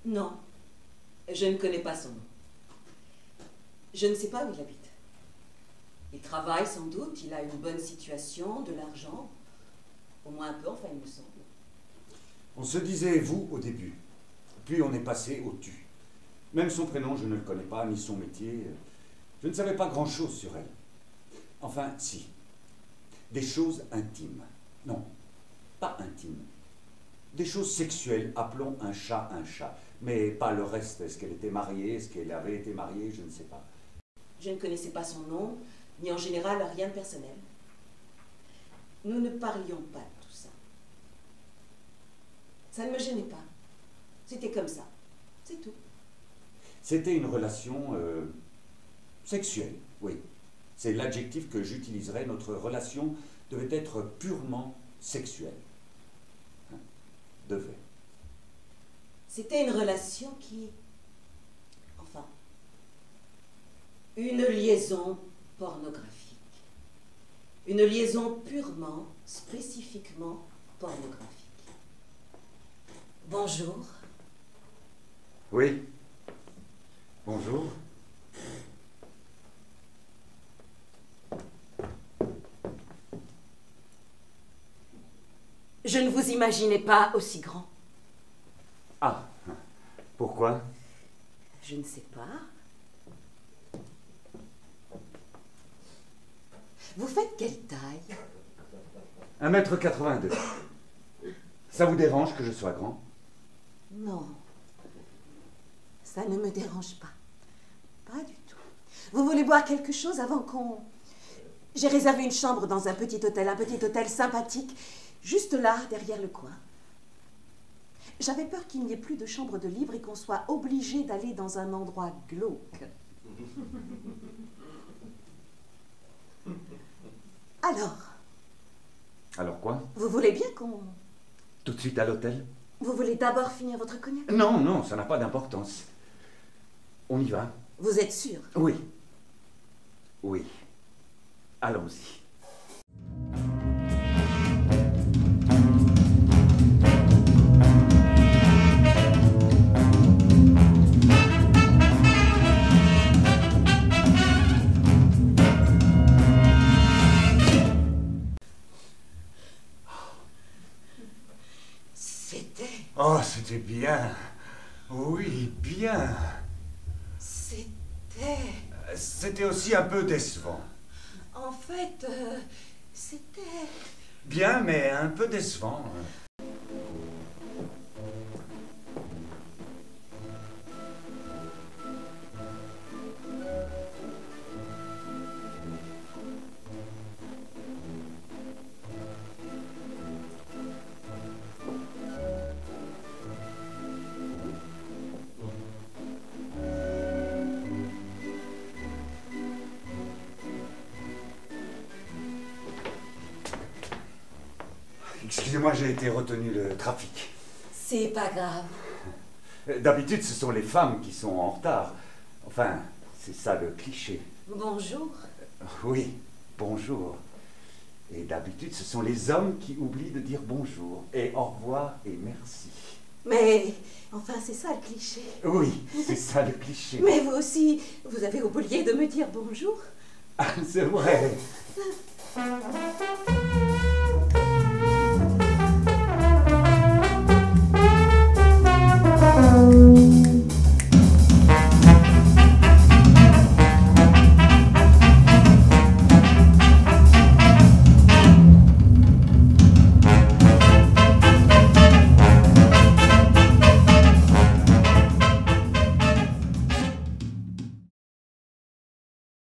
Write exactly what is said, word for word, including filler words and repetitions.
Non, je ne connais pas son nom. Je ne sais pas où il habite. Il travaille sans doute, il a une bonne situation, de l'argent. Au moins un peu, enfin, il me semble. On se disait vous au début, puis on est passé au tu. Même son prénom, je ne le connais pas, ni son métier. Je ne savais pas grand-chose sur elle. Enfin, si. Des choses intimes. Non, pas intimes. Des choses sexuelles, appelons un chat un chat. Mais pas le reste. Est-ce qu'elle était mariée? Est-ce qu'elle avait été mariée? Je ne sais pas. Je ne connaissais pas son nom, ni en général rien de personnel. Nous ne parlions pas de tout ça. Ça ne me gênait pas. C'était comme ça. C'est tout. C'était une relation euh, sexuelle, oui. C'est l'adjectif que j'utiliserais. Notre relation devait être purement sexuelle. Hein? Devait. C'était une relation qui... Enfin... Une liaison pornographique. Une liaison purement, spécifiquement pornographique. Bonjour. Oui. Bonjour. Je ne vous imaginais pas aussi grand. Ah, pourquoi? Je ne sais pas. Vous faites quelle taille? un mètre quatre-vingt-deux. Ça vous dérange que je sois grand? Non. Ça ne me dérange pas. Pas du tout. Vous voulez boire quelque chose avant qu'on... J'ai réservé une chambre dans un petit hôtel, un petit hôtel sympathique, juste là, derrière le coin. J'avais peur qu'il n'y ait plus de chambre de libre et qu'on soit obligé d'aller dans un endroit glauque. Alors? Alors quoi? Vous voulez bien qu'on... Tout de suite à l'hôtel? Vous voulez d'abord finir votre cognac? Non, non, ça n'a pas d'importance. On y va? Vous êtes sûr? Oui. Oui. Allons-y. C'était... Oh, c'était bien. Oui, bien. C'était... C'était aussi un peu décevant. En fait, euh, c'était... Bien, mais un peu décevant. Excusez-moi, j'ai été retenu le trafic. C'est pas grave. D'habitude, ce sont les femmes qui sont en retard. Enfin, c'est ça le cliché. Bonjour. Oui, bonjour. Et d'habitude, ce sont les hommes qui oublient de dire bonjour, et au revoir, et merci. Mais, enfin, c'est ça le cliché. Oui, c'est ça le cliché. Mais vous aussi, vous avez oublié de me dire bonjour. Ah, c'est vrai.